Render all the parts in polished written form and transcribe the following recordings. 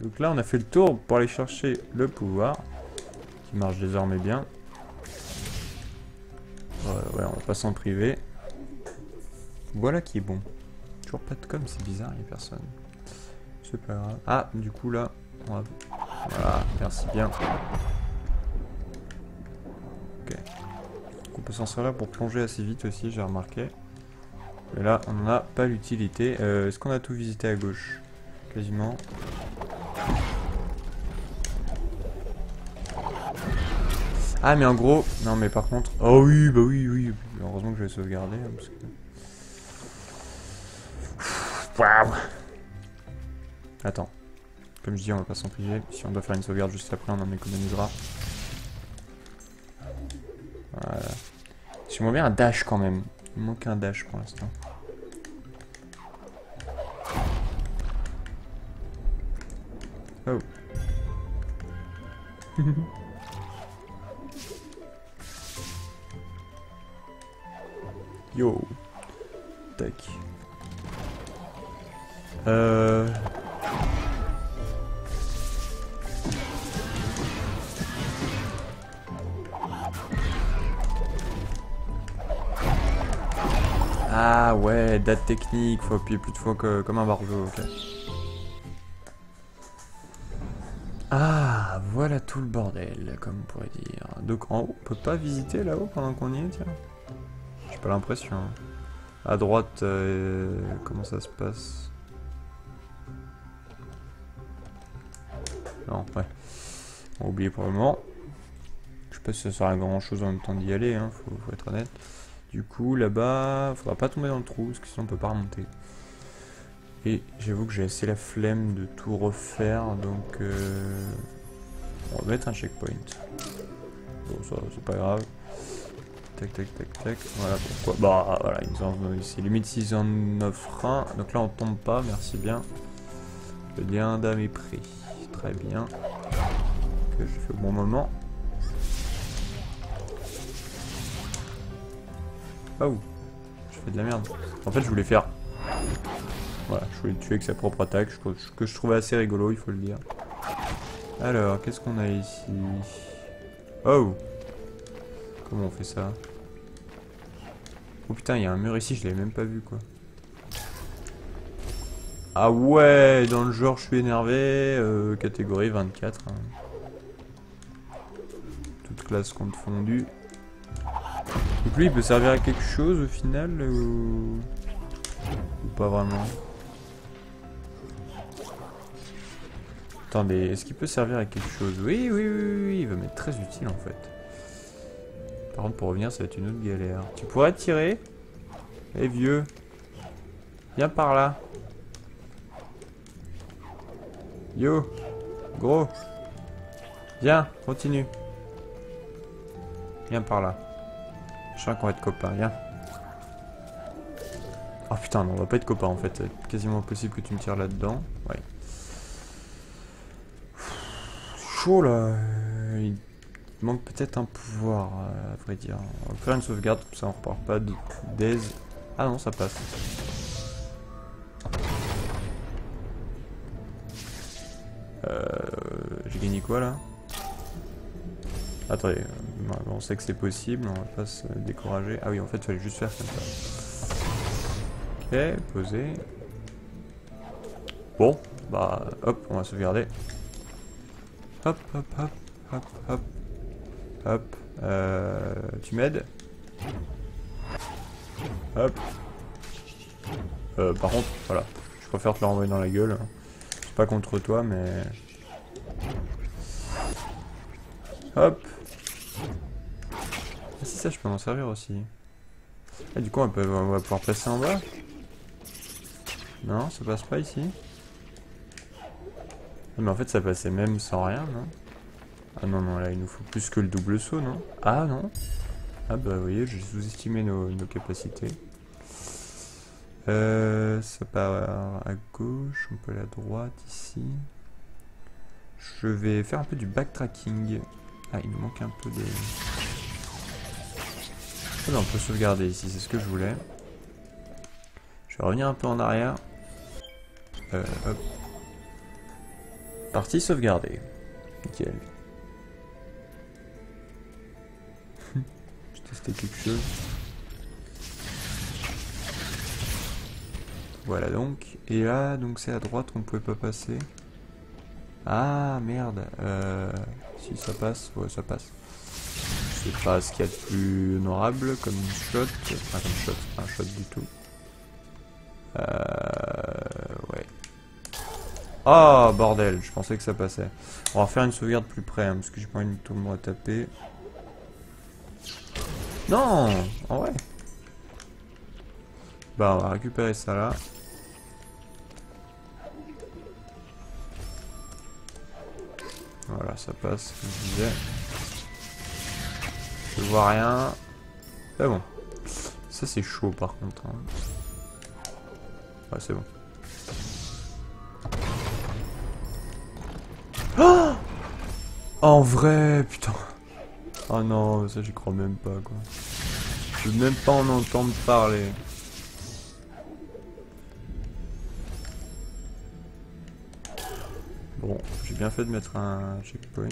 Donc là, on a fait le tour pour aller chercher le pouvoir. Qui marche désormais bien. Ouais, on va pas s'en priver. Voilà qui est bon. Toujours pas de com, c'est bizarre, il y a personne. C'est pas grave. Ah, du coup là, on va... Voilà, merci bien. Ok. On peut s'en servir pour plonger assez vite aussi, j'ai remarqué. Mais là, on n'en a pas l'utilité. Est-ce qu'on a tout visité à gauche? Quasiment. Ah, mais en gros... Non, mais par contre... Oh oui, bah oui, oui. Heureusement que je vais sauvegarder. Hein, parce que... Waouh. Attends. Comme je dis, on va pas s'en priver. Si on doit faire une sauvegarde juste après, on en économisera. Voilà. J'aimerais bien un dash quand même. Il me manque un dash pour l'instant. Oh. Yo. Tac. Ah ouais, date technique, faut appuyer plus de fois que comme un barjot, ok. Ah, voilà tout le bordel, comme on pourrait dire. Donc en haut, on peut pas visiter là-haut pendant qu'on y est, tiens. J'ai pas l'impression. À droite, comment ça se passe? Non, ouais. On va oublier pour le moment. Je sais pas si ça sert à grand chose en même temps d'y aller, hein, faut être honnête. Du coup, là-bas, faudra pas tomber dans le trou, parce que sinon on peut pas remonter. Et j'avoue que j'ai assez la flemme de tout refaire, donc on va mettre un checkpoint. Bon, ça, c'est pas grave. Tac, tac, tac, tac. Voilà pourquoi. Bah, voilà, c'est limite 6 en offre 1. Donc là, on tombe pas, merci bien. Le lien d'âme est pris. Très bien. Que je fais au bon moment. Oh, je fais de la merde. En fait, je voulais faire... Voilà, je voulais le tuer avec sa propre attaque, que je trouvais assez rigolo, il faut le dire. Alors, qu'est-ce qu'on a ici? Oh! Comment on fait ça? Oh putain, il y a un mur ici, je l'avais même pas vu, quoi. Ah ouais, dans le genre, je suis énervé, catégorie 24. Hein. Toute classe confondue. Donc lui, il peut servir à quelque chose, au final, ou pas vraiment? Attendez, est-ce qu'il peut servir à quelque chose? Oui, oui, oui, oui, il va m'être très utile en fait. Par contre, pour revenir, ça va être une autre galère. Tu pourrais tirer? Eh vieux, viens par là. Yo, gros. Viens, continue. Viens par là. Je sens qu'on va être copains, viens. Oh putain, non, on va pas être copains en fait. C'est quasiment impossible que tu me tires là-dedans. Ouais. Chaud là. Il manque peut-être un pouvoir, à vrai dire. On va faire une sauvegarde, comme ça on repart pas d'aise. Ah non, ça passe. J'ai gagné quoi là? Attendez, on sait que c'est possible, on va pas se décourager. Ah oui, en fait, il fallait juste faire comme ça. Ok, poser. Bon, bah, hop, on va sauvegarder. Hop, hop, hop, hop, hop. Hop, tu m'aides? Hop. Par contre, voilà, je préfère te l'envoyer dans la gueule. C'est pas contre toi, mais... Hop. Ah si, ça, je peux m'en servir aussi. Et du coup, on va pouvoir passer en bas. Non, ça passe pas ici. Mais en fait, ça passait même sans rien, non? Ah non, non, là, il nous faut plus que le double saut, non? Ah non. Ah bah, vous voyez, j'ai sous-estimé nos capacités. Ça part à gauche, on peut aller à droite, ici. Je vais faire un peu du backtracking. Ah, il nous manque un peu de... Ah, on peut sauvegarder ici, c'est ce que je voulais. Je vais revenir un peu en arrière. Hop. Partie sauvegardée. Nickel. J'ai testé quelque chose. Voilà donc. Et là, donc c'est à droite qu'on pouvait pas passer. Ah merde. Si ça passe, ouais ça passe. C'est pas ce qu'il y a de plus honorable comme shot. Enfin comme shot, c'est pas un shot du tout. Ouais. Oh bordel, je pensais que ça passait. On va refaire une sauvegarde plus près, hein, parce que j'ai pas envie de tout me retaper. Non. En vrai. Bah on va récupérer ça là. Voilà, ça passe, comme je disais. Je vois rien. C'est bon. Ça c'est chaud par contre. Hein. Ouais, c'est bon. Oh, en vrai, putain. Oh non, ça j'y crois même pas quoi. Je veux même pas en entendre parler. Bon, j'ai bien fait de mettre un checkpoint.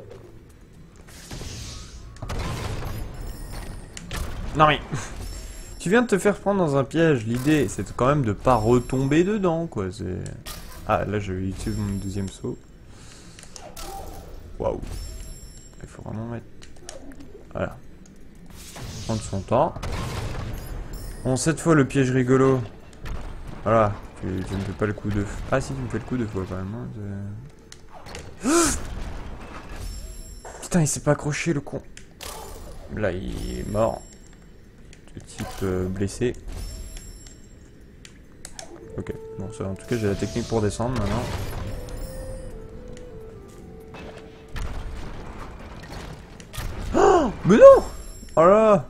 Non mais... Tu viens de te faire prendre dans un piège. L'idée, c'est quand même de pas retomber dedans, quoi. C'est... Ah, là, je vais utiliser mon deuxième saut. Waouh. Il faut vraiment mettre... Voilà. Prendre son temps. Bon, cette fois, le piège rigolo. Voilà. Tu me fais pas le coup de... Ah si, tu me fais le coup de fois, quand même. Hein, putain, il s'est pas accroché, le con. Là, il est mort. Le type blessé. Ok, bon ça en tout cas j'ai la technique pour descendre maintenant. Oh mais non. Oh là là,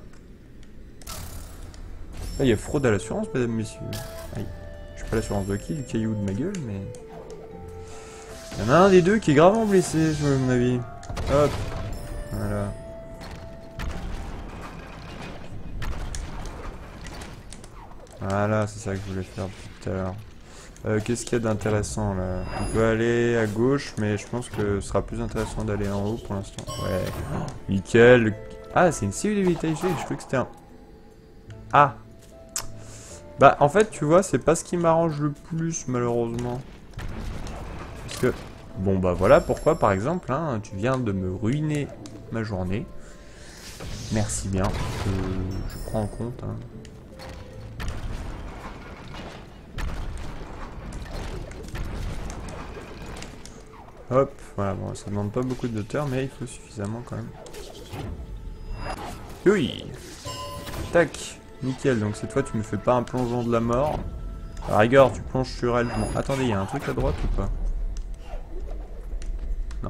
il y a fraude à l'assurance mesdames messieurs. Aïe. Je sais pas l'assurance de qui, du caillou de ma gueule mais... Il y en a un des deux qui est gravement blessé à mon avis. Hop. Voilà. Voilà, c'est ça que je voulais faire tout à l'heure. Qu'est-ce qu'il y a d'intéressant là? On peut aller à gauche, mais je pense que ce sera plus intéressant d'aller en haut pour l'instant. Ouais. Oh, nickel. Ah, c'est une cellule de vitalité. Je croyais que c'était un... Ah. Bah, en fait, tu vois, c'est pas ce qui m'arrange le plus, malheureusement. Parce que... Bon, bah voilà pourquoi, par exemple, hein, tu viens de me ruiner ma journée. Merci bien. Je prends en compte, hein. Hop, voilà, bon, ça demande pas beaucoup de hauteur, mais il faut suffisamment quand même. Oui. Tac, nickel, donc cette fois tu me fais pas un plongeon de la mort. À la rigueur, tu plonges sur elle. Bon, attendez, il y a un truc à droite ou pas? Non.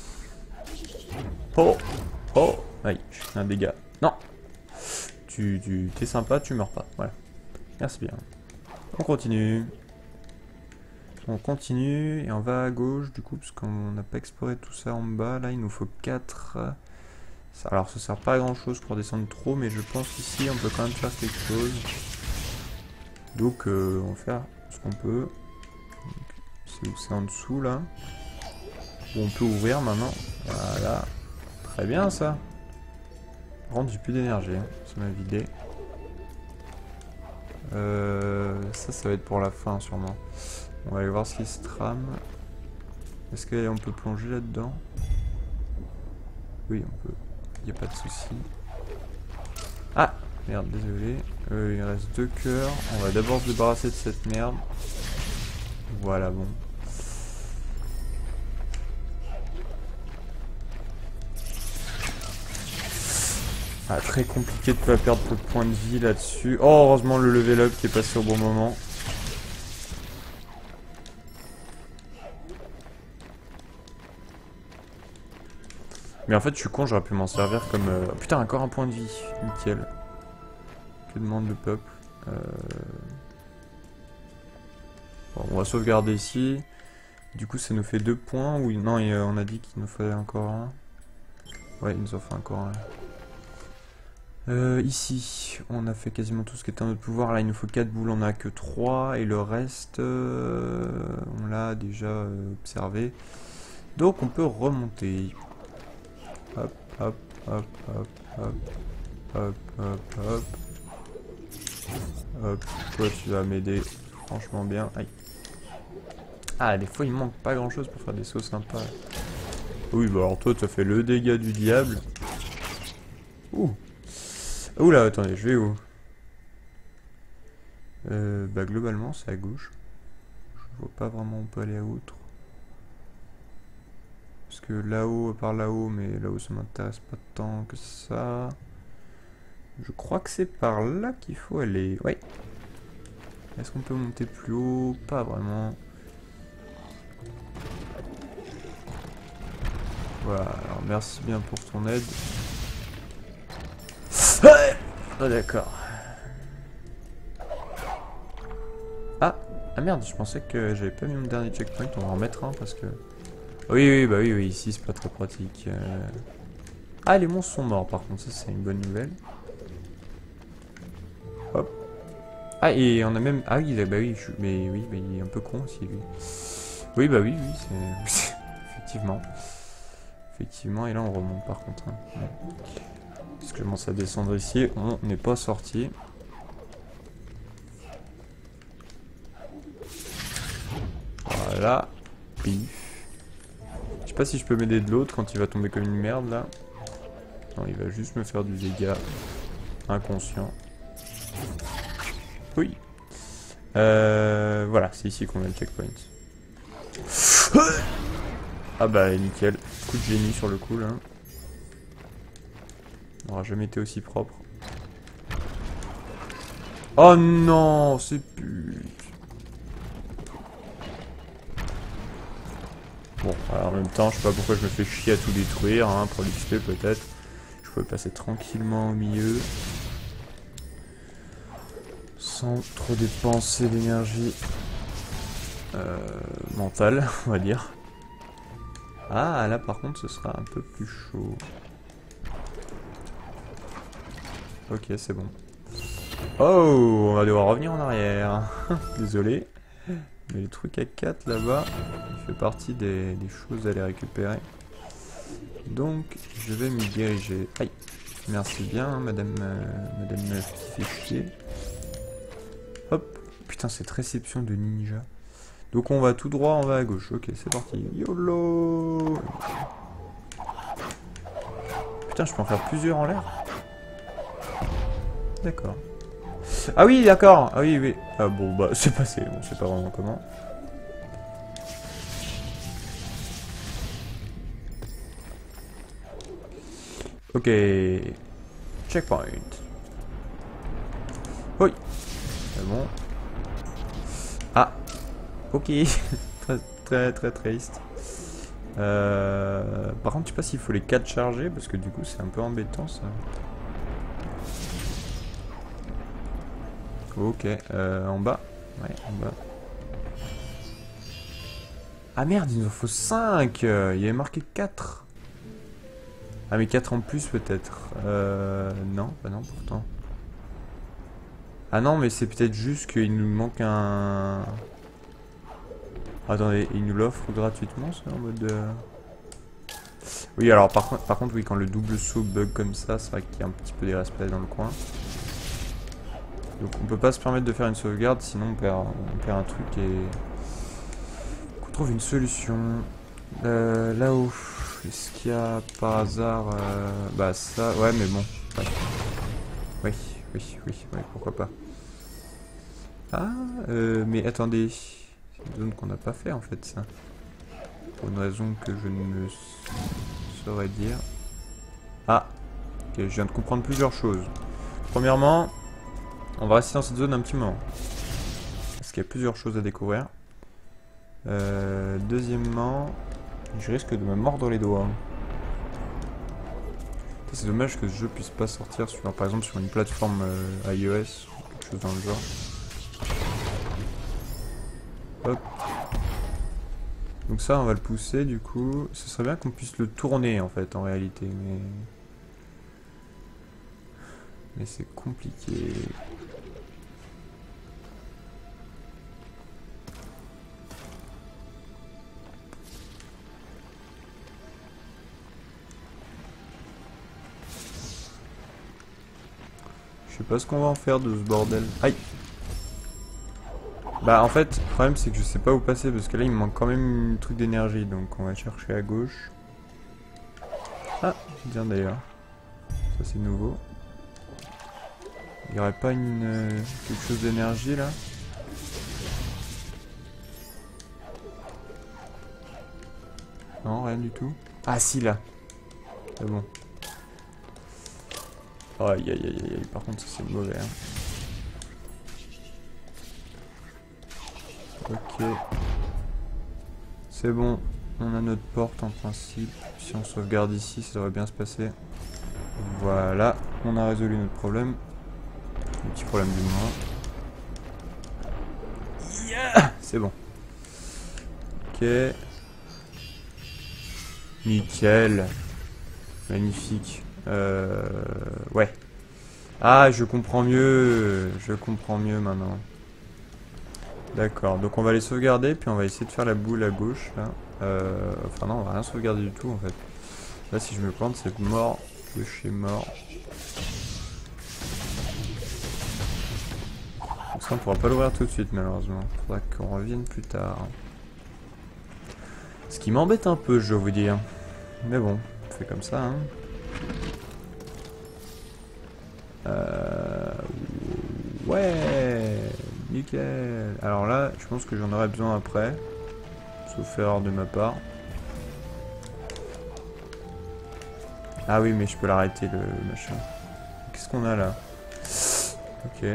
Oh. Oh. Aïe, je fais un dégât. Non. T'es sympa, tu meurs pas. Voilà. Merci bien. On continue. On continue et on va à gauche du coup parce qu'on n'a pas exploré tout ça en bas. Là il nous faut 4. Alors ça sert pas à grand chose pour descendre trop mais je pense qu'ici on peut quand même faire quelque chose. Donc on va faire ce qu'on peut. C'est où? C'est en dessous là. Où on peut ouvrir maintenant. Voilà. Très bien ça. Par contre j'ai plus d'énergie. Hein. Ça m'a vidé. Ça va être pour la fin sûrement. On va aller voir ce qui se trame. Est-ce qu'on peut plonger là-dedans? Oui, on peut. Il n'y a pas de souci. Ah! Merde, désolé. Il reste 2 cœurs. On va d'abord se débarrasser de cette merde. Voilà, bon. Ah, très compliqué de ne pas perdre de points de vie là-dessus. Oh, heureusement le level up qui est passé au bon moment. Mais en fait, je suis con, j'aurais pu m'en servir comme... Oh, putain, encore un point de vie. Nickel. Que demande le peuple? Bon, on va sauvegarder ici. Du coup, ça nous fait 2 points. Oui, non, et, on a dit qu'il nous fallait encore un. Ouais, il nous en fait encore un. Ici, on a fait quasiment tout ce qui était en notre pouvoir. Là, il nous faut 4 boules, on a que 3. Et le reste, on l'a déjà observé. Donc, on peut remonter. Hop, hop, hop, hop, hop. Hop, hop, hop. Hop, toi, tu vas m'aider franchement bien. Aïe. Ah, des fois, il manque pas grand-chose pour faire des sauts sympas. Oui, bah alors toi, tu as fait le dégât du diable. Ouh. Oula, attendez, je vais où? Bah globalement c'est à gauche. Je vois pas vraiment où on peut aller à outre. Parce que là-haut, par là-haut, mais là-haut ça m'intéresse pas tant que ça. Je crois que c'est par là qu'il faut aller. Ouais. Est-ce qu'on peut monter plus haut? Pas vraiment. Voilà, alors merci bien pour ton aide. Oh d'accord. Ah merde, je pensais que j'avais pas mis mon dernier checkpoint, on va en mettre un parce que... Oui, bah oui, ici c'est pas très pratique. Ah, les monstres sont morts par contre, ça c'est une bonne nouvelle. Hop. Ah, et on a même... Ah oui, bah oui, mais oui, mais il est un peu con aussi lui. Oui, bah oui, c'est... Effectivement. Effectivement, et là on remonte par contre. Hein. Ouais. Parce que je commence à descendre ici, on n'est pas sorti. Voilà. Pif. Je sais pas si je peux m'aider de l'autre quand il va tomber comme une merde là. Non, il va juste me faire du dégât inconscient. Oui. Voilà, c'est ici qu'on a le checkpoint. Ah bah nickel. Coup de génie sur le coup là. On n'aura jamais été aussi propre. Oh non, c'est pute. Bon, alors en même temps, je sais pas pourquoi je me fais chier à tout détruire, hein, pour l'XP peut-être. Je pouvais passer tranquillement au milieu. Sans trop dépenser d'énergie mentale, on va dire. Ah, là par contre, ce sera un peu plus chaud. Ok, c'est bon. Oh, on va devoir revenir en arrière. Désolé. Mais le truc à 4 là-bas, il fait partie des choses à aller récupérer. Donc, je vais m'y diriger. Aïe. Merci bien, madame meuf qui fait chier. Hop. Putain, cette réception de ninja. Donc on va tout droit, on va à gauche. Ok, c'est parti. YOLO. Putain, je peux en faire plusieurs en l'air. D'accord. Ah oui, d'accord. Ah oui, oui. Ah bon, bah c'est passé. On sait pas vraiment comment. Ok. Checkpoint. Oui. C'est bon. Ah. Ok. Très triste. Par contre, je sais pas s'il faut les 4 charger parce que du coup, c'est un peu embêtant ça. Ok, en bas. Ouais, en bas. Ah merde, il nous en faut 5. Il y avait marqué 4. Ah mais 4 en plus peut-être. Non, bah non pourtant. Ah non, mais c'est peut-être juste qu'il nous manque un... Attendez, il nous l'offre gratuitement ça en mode... Oui, alors par contre, oui, quand le double saut bug comme ça, c'est vrai qu'il y a un petit peu des respects dans le coin. Donc on peut pas se permettre de faire une sauvegarde, sinon on perd un truc et... On trouve une solution. Là-haut, est-ce qu'il y a par hasard... Bah ça, ouais mais bon. Ouais. Oui, pourquoi pas. Ah, mais attendez. C'est une zone qu'on n'a pas fait en fait ça. Pour une raison que je ne saurais dire. Ah, ok, je viens de comprendre plusieurs choses. Premièrement, on va rester dans cette zone un petit moment. Parce qu'il y a plusieurs choses à découvrir. Deuxièmement, je risque de me mordre les doigts. C'est dommage que ce jeu puisse pas sortir sur, par exemple sur une plateforme iOS ou quelque chose dans le genre. Hop. Donc ça on va le pousser du coup. Ce serait bien qu'on puisse le tourner en fait en réalité. Mais Mais c'est compliqué. Je sais pas ce qu'on va en faire de ce bordel. Aïe! Bah en fait, le problème c'est que je sais pas où passer parce que là il me manque quand même un truc d'énergie, donc on va chercher à gauche. Ah, bien d'ailleurs. Ça c'est nouveau. Il y aurait pas quelque chose d'énergie là? Non, rien du tout. Ah si là. C'est bon. Aïe aïe aïe aïe, par contre ça c'est mauvais. Hein. Ok. C'est bon, on a notre porte en principe. Si on sauvegarde ici, ça devrait bien se passer. Voilà, on a résolu notre problème. Le petit problème du moins. Yeah, c'est bon. Ok. Nickel. Magnifique. Ouais. Ah, je comprends mieux. Je comprends mieux maintenant. D'accord, donc on va les sauvegarder, puis on va essayer de faire la boule à gauche, là. Enfin non, on va rien sauvegarder du tout, en fait. Là, si je me plante, c'est mort de chez mort. Donc ça, on pourra pas l'ouvrir tout de suite, malheureusement. Faudra qu'on revienne plus tard. Ce qui m'embête un peu, je dois vous dire. Mais bon, on fait comme ça, hein. Ouais, nickel. Alors là, je pense que j'en aurai besoin après. Sauf erreur de ma part. Ah oui, mais je peux l'arrêter, le machin. Qu'est-ce qu'on a là? Ok.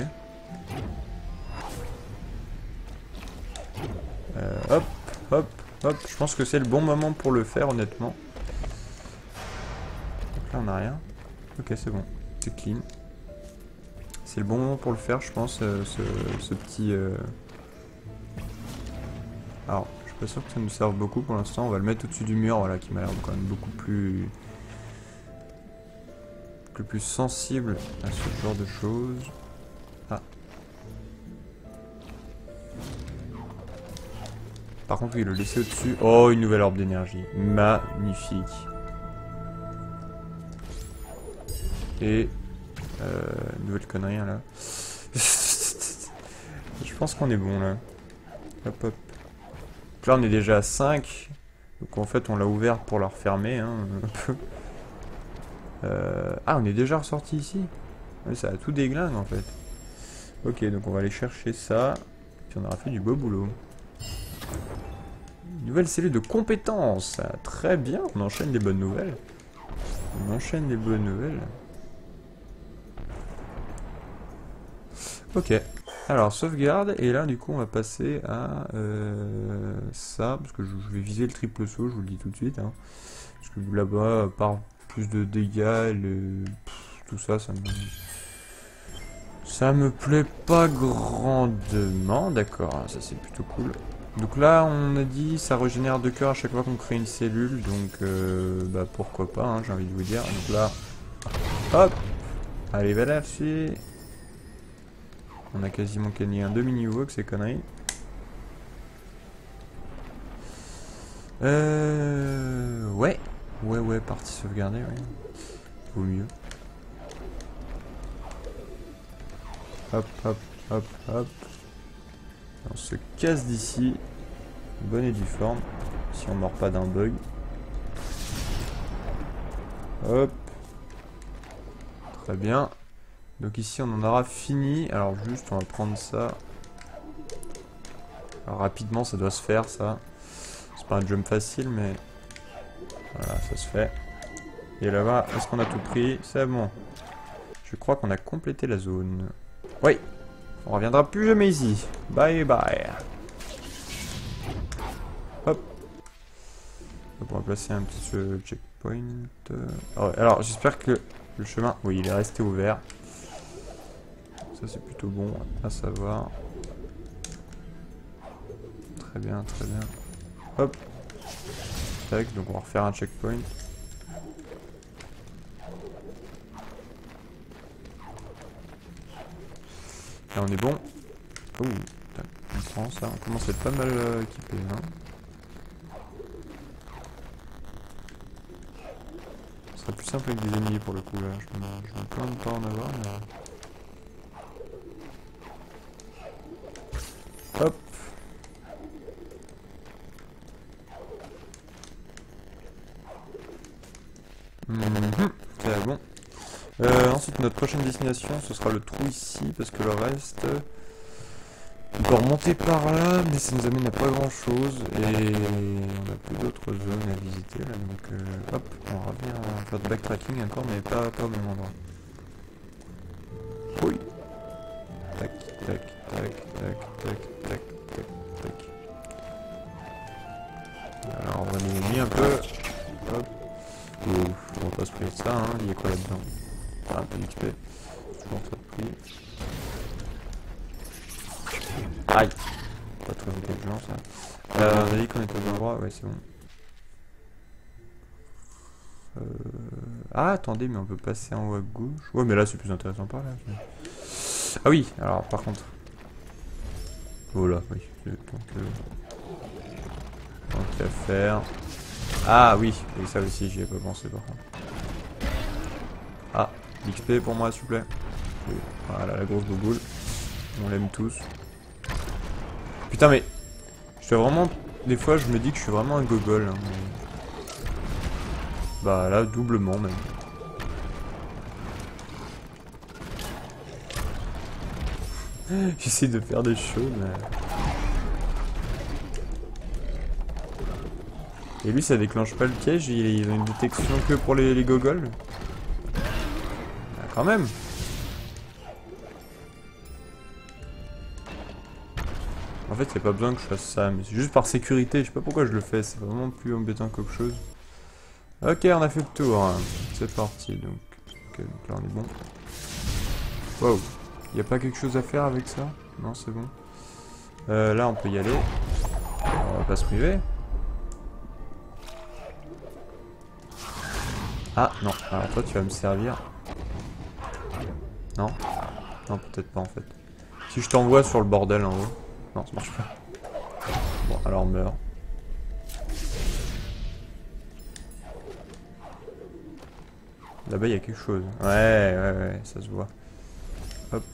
Hop, hop, hop. Je pense que c'est le bon moment pour le faire, honnêtement. Donc là, on n'a rien. Ok, c'est bon. C'est clean. C'est le bon moment pour le faire, je pense, ce petit... Alors, je suis pas sûr que ça nous serve beaucoup pour l'instant. On va le mettre au-dessus du mur, voilà, qui m'a l'air quand même beaucoup plus sensible à ce genre de choses. Ah. Par contre, oui, le laisser au-dessus. Oh, une nouvelle orbe d'énergie. Magnifique. Et... une nouvelle connerie, là. Je pense qu'on est bon, là. Hop, hop. Donc là, on est déjà à 5. Donc en fait, on l'a ouvert pour la refermer, hein, un peu. Ah, on est déjà ressorti ici. Ouais, ça a tout déglingue, en fait. Ok, donc on va aller chercher ça. Puis on aura fait du beau boulot. Nouvelle cellule de compétences. Très bien, on enchaîne les bonnes nouvelles. On enchaîne les bonnes nouvelles. Ok. Alors, sauvegarde. Et là, du coup, on va passer à ça. Parce que je vais viser le triple saut, je vous le dis tout de suite. Hein. Parce que là-bas, par plus de dégâts, tout ça, ça me plaît pas grandement. D'accord, ça c'est plutôt cool. Donc là, on a dit, ça régénère 2 cœurs à chaque fois qu'on crée une cellule. Donc, bah pourquoi pas, hein, j'ai envie de vous dire. Donc là, hop. Allez, voilà, dessus. On a quasiment gagné un demi-niveau avec ces conneries. Ouais. Ouais, partie sauvegardée, ouais. Vaut mieux. Hop, hop, hop, hop. On se casse d'ici. Bonne et due forme. Si on mord pas d'un bug. Hop. Très bien. Donc ici on en aura fini. Alors juste on va prendre ça. Alors rapidement ça doit se faire ça. C'est pas un jump facile mais... Voilà, ça se fait. Et là-bas, est-ce qu'on a tout pris? C'est bon. Je crois qu'on a complété la zone. Oui. On reviendra plus jamais ici. Bye bye. Hop. Donc on va placer un petit checkpoint. Alors j'espère que le chemin... Oui, il est resté ouvert. Ça c'est plutôt bon à savoir. Très bien, très bien. Hop. Tac, donc on va refaire un checkpoint. Là on est bon. Ouh, on prend ça. On commence à être pas mal équipé. Hein. Ce serait plus simple avec des ennemis pour le coup là. Je me plains de pas en avoir. Mais... hop. C'est bon. Ensuite, notre prochaine destination, ce sera le trou ici, parce que le reste, on peut remonter par là, mais ça nous amène à pas grand chose, et on a plus d'autres zones à visiter, là, donc hop, on revient à faire de backtracking encore, mais pas au même endroit. Oui. Tac, tac, tac, tac, tac, tac, tac, tac. Alors, on va diminuer un peu. Hop. On va pas se priver de ça, hein. Il y a quoi là-dedans? Ah, un peu d'XP. Toujours ça de prix. Aïe! Pas trop intelligent ça. On a dit qu'on était au bon endroit, ouais c'est bon. Ah attendez, mais on peut passer en haut à gauche. Ouais mais là c'est plus intéressant par là. Ah oui, alors par contre. Oh là, oui. Donc à faire. Ah oui, et ça aussi j'y ai pas pensé par contre. Ah, l'XP pour moi s'il vous plaît. Oui, voilà la grosse bouboule. On l'aime tous. Putain mais je fais vraiment. Des fois je me dis que je suis vraiment un gogol. Hein, mais... bah là doublement même. J'essaie de faire des choses mais... Et lui ça déclenche pas le piège, il a une détection que pour les gogoles. Ah, quand même. En fait, il n'y a pas besoin que je fasse ça, mais c'est juste par sécurité. Je sais pas pourquoi je le fais, c'est vraiment plus embêtant qu'autre chose. Ok, on a fait le tour. C'est parti, donc. Ok, donc là on est bon. Wow. Il n'y a pas quelque chose à faire avec ça? Non, c'est bon. Là, on peut y aller. On va pas se priver. Ah, non. Alors toi, tu vas me servir. Non? Non, peut-être pas en fait. Si je t'envoie sur le bordel en haut. Non, ça marche pas. Bon, alors meurs. Là-bas, il y a quelque chose. Ouais, ça se voit. Hop.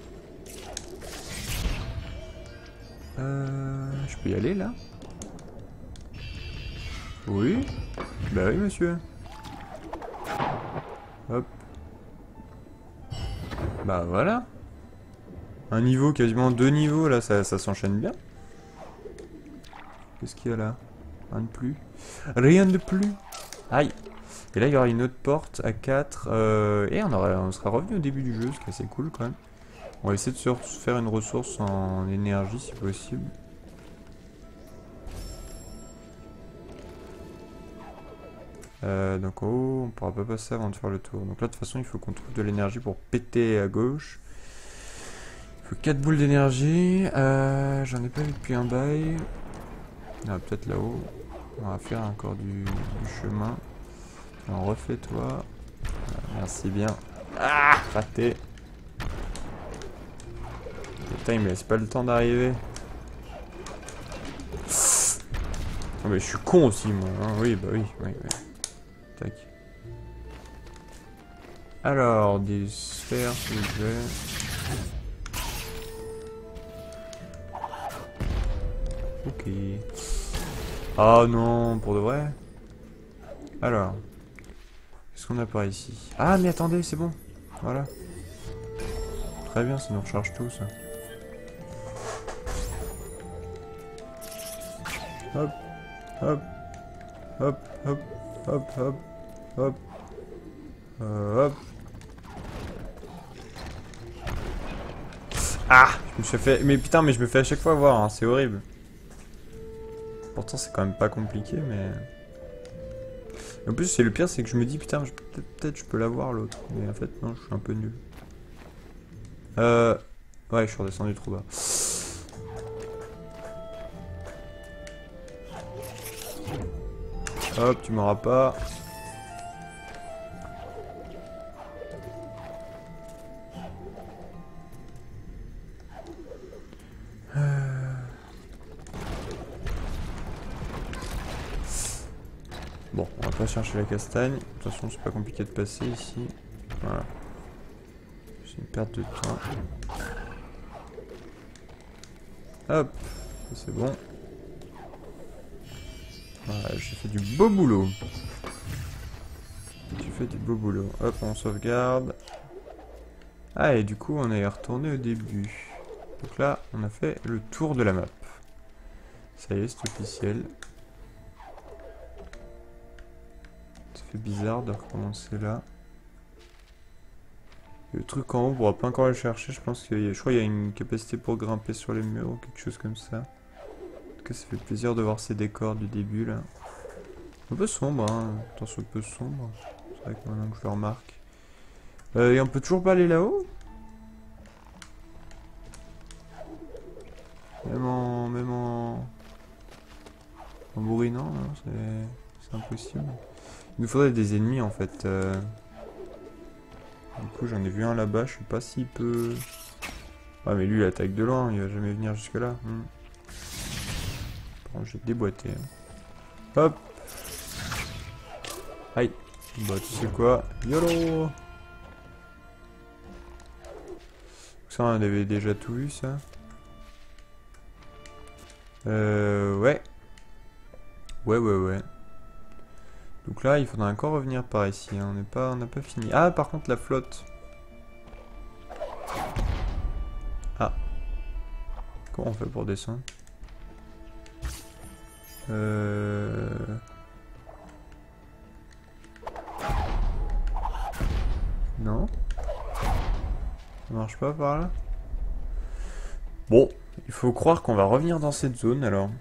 Je peux y aller, là? Oui? Bah oui, monsieur. Hop. Bah voilà. Un niveau, quasiment 2 niveaux, là, ça s'enchaîne bien. Qu'est-ce qu'il y a là? Rien de plus. Rien de plus. Aïe. Et là, il y aura une autre porte à 4. Et on sera revenu au début du jeu, ce qui est assez cool quand même. On va essayer de se faire une ressource en énergie si possible. Donc oh, on pourra pas passer avant de faire le tour. Donc là, de toute façon, il faut qu'on trouve de l'énergie pour péter à gauche. Il faut 4 boules d'énergie. J'en ai pas vu depuis un bail. Ah, peut-être là-haut. On va faire encore du chemin. On refait toi. Merci bien. Ah, raté. Putain, il me laisse pas le temps d'arriver. Oh, mais je suis con aussi, moi. Hein. Oui, bah oui. Tac. Alors, des sphères, s'il vous plaît. Ok. Oh non, pour de vrai. Alors. Qu'est-ce qu'on a par ici? Ah, mais attendez, c'est bon. Voilà. Très bien, ça nous recharge tout, ça. Hop. Hop. Hop, hop, hop, hop, hop. Hop. Ah, je me suis fait... Mais putain, mais je me fais à chaque fois avoir, hein, c'est horrible. Pourtant, c'est quand même pas compliqué, mais... En plus, c'est le pire, c'est que je me dis, putain, peut-être je peux l'avoir, l'autre. Mais en fait, non, je suis un peu nul. Ouais, je suis redescendu trop bas. Hop, tu m'auras pas. Bon, on va pas chercher la castagne. De toute façon, c'est pas compliqué de passer ici. Voilà. C'est une perte de temps. Hop, ça c'est bon. Voilà, j'ai fait du beau boulot. J'ai fait du beau boulot. Hop, on sauvegarde. Ah, et du coup, on est retourné au début. Donc là, on a fait le tour de la map. Ça y est, c'est officiel. Ça fait bizarre de recommencer là. Le truc en haut, on pourra pas encore le chercher. Je pense qu'il y a, je crois qu'il y a une capacité pour grimper sur les murs ou quelque chose comme ça. En tout cas, ça fait plaisir de voir ces décors du début là. Un peu sombre, hein. Attention, un peu sombre. C'est vrai que maintenant que je le remarque. Et on peut toujours pas aller là-haut? Même en bourrinant, non, c'est impossible. Il nous faudrait des ennemis en fait. Du coup, j'en ai vu un là-bas, je sais pas s'il peut. Ah, mais lui il attaque de loin, il va jamais venir jusque là. Bon, j'ai déboîté. Hop. Aïe. Bah, tu sais quoi? YOLO. Ça, on avait déjà tout vu, ça. Ouais. Ouais. Donc là, il faudra encore revenir par ici. Hein. On n'a pas fini. Ah, par contre, la flotte. Ah. Comment on fait pour descendre? Non. Ça marche pas par là? Bon, il faut croire qu'on va revenir dans cette zone alors.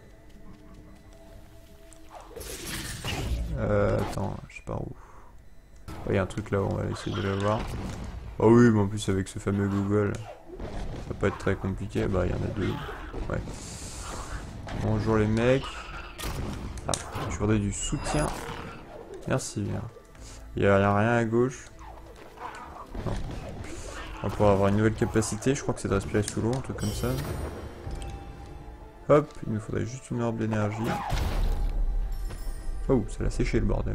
Attends, je sais pas où. Il y a un truc là, on va essayer de le voir. Ah oui, mais en plus avec ce fameux Google, ça va pas être très compliqué. Bah, il y en a deux. Ouais. Bonjour les mecs. Ah, je voudrais du soutien. Merci bien. Il y a rien à gauche. Non. On va pouvoir avoir une nouvelle capacité. Je crois que c'est de respirer sous l'eau, un truc comme ça. Hop, il nous faudrait juste une orbe d'énergie. Oh, ça l'a séché le bordel.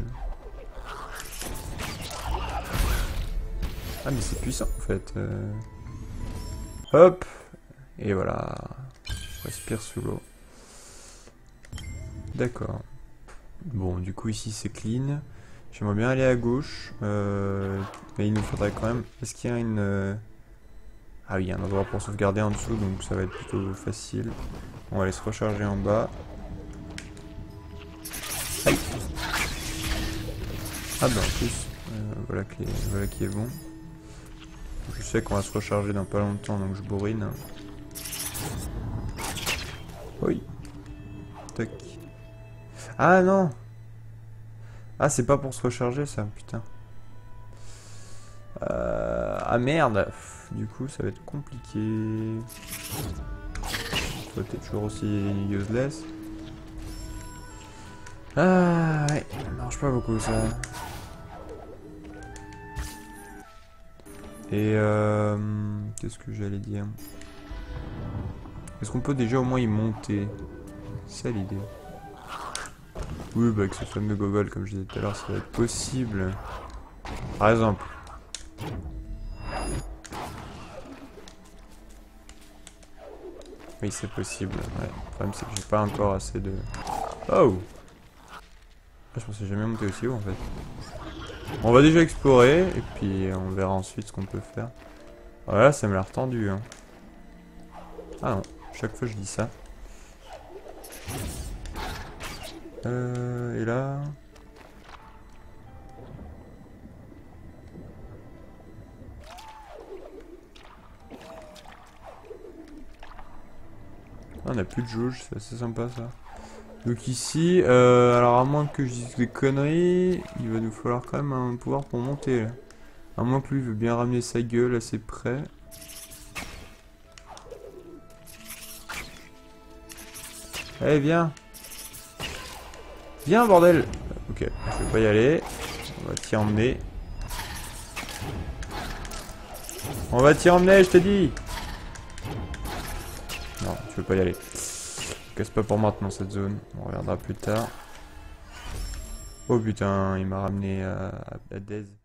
Ah mais c'est puissant en fait. Hop. Et voilà. Respire sous l'eau. D'accord. Bon, du coup ici c'est clean. J'aimerais bien aller à gauche. Mais il nous faudrait quand même... Est-ce qu'il y a une... Ah oui, il y a un endroit pour sauvegarder en dessous, donc ça va être plutôt facile. On va aller se recharger en bas. Aïe. Ah bah en plus, voilà qui est bon. Je sais qu'on va se recharger dans pas longtemps, donc je bourrine. Oui. Tac. Ah non. Ah, c'est pas pour se recharger ça, putain. Ah merde. Du coup, ça va être compliqué. Ça va peut-être toujours aussi useless. Ah ouais, ça marche pas beaucoup ça. Et qu'est-ce que j'allais dire? Est-ce qu'on peut déjà au moins y monter? C'est ça l'idée. Oui, bah avec ce fameux gogol, comme je disais tout à l'heure, ça va être possible. Par exemple. Oui, c'est possible. Ouais. Le problème, c'est que j'ai pas encore assez de... Oh! Je pensais jamais monter aussi haut en fait. On va déjà explorer et puis on verra ensuite ce qu'on peut faire. Voilà, ça m'a l'air tendu. Hein. Ah non, chaque fois je dis ça. Et là... Ah, on a plus de jauge, c'est assez sympa ça. Donc ici, alors à moins que je dise des conneries, il va nous falloir quand même un pouvoir pour monter là. À moins que lui veut bien ramener sa gueule assez près. Allez, viens. Viens, bordel. Ok, je vais pas y aller. On va t'y emmener. On va t'y emmener, je t'ai dit. Non, je veux pas y aller. Casse pas pour maintenant cette zone. On regardera plus tard. Oh putain, il m'a ramené à Dez.